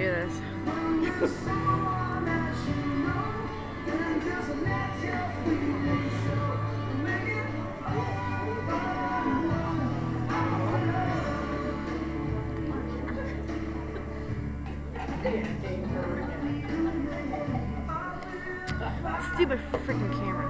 do this. Stupid freaking camera.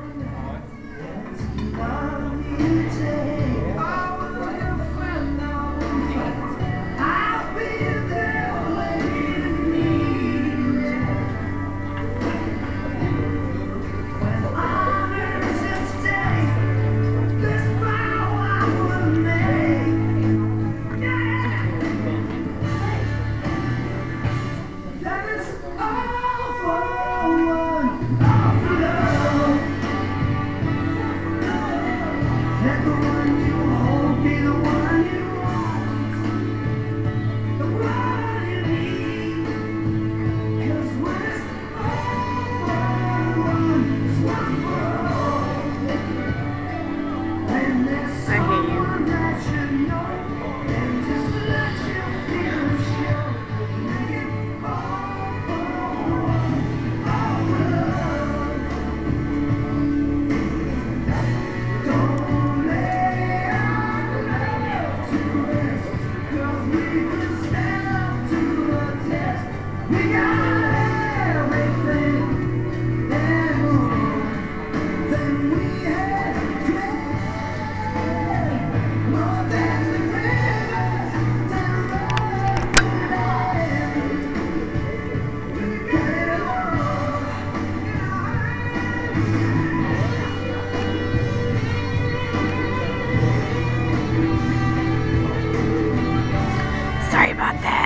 Sorry about that.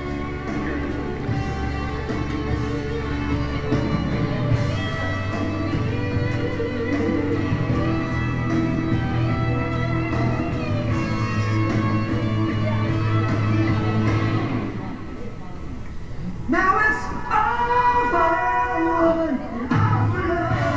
Now it's over, over,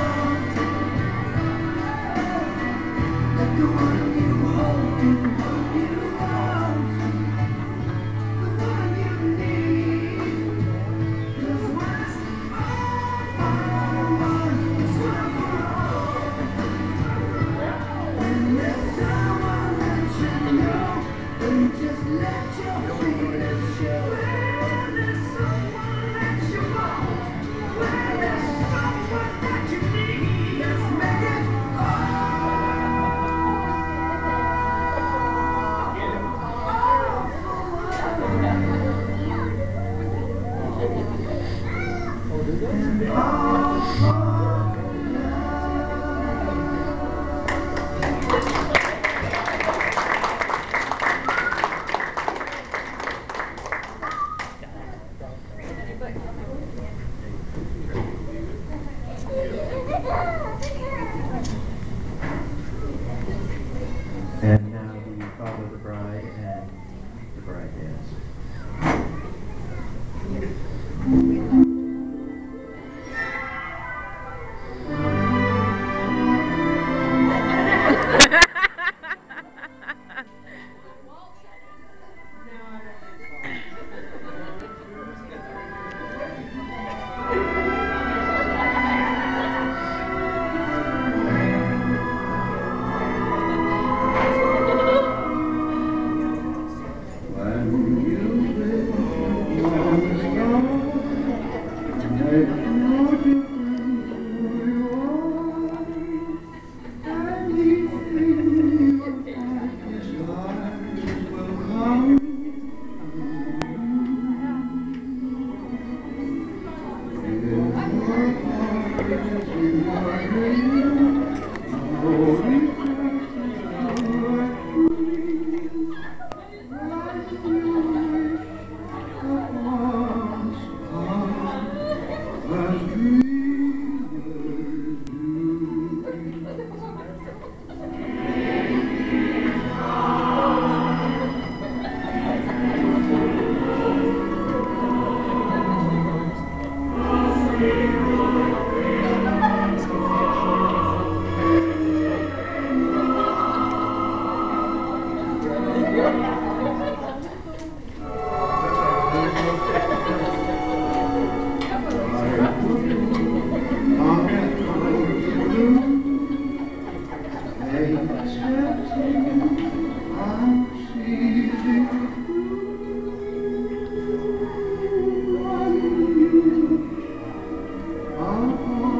like the one you hold, you want, the one you need. 'Cause when it's over, it's over. When there's someone that you know, then just let your feelings show. When there's someone that you want, when there's someone that you need, just make it all for And now the father of the bride and the bride dance. Oh,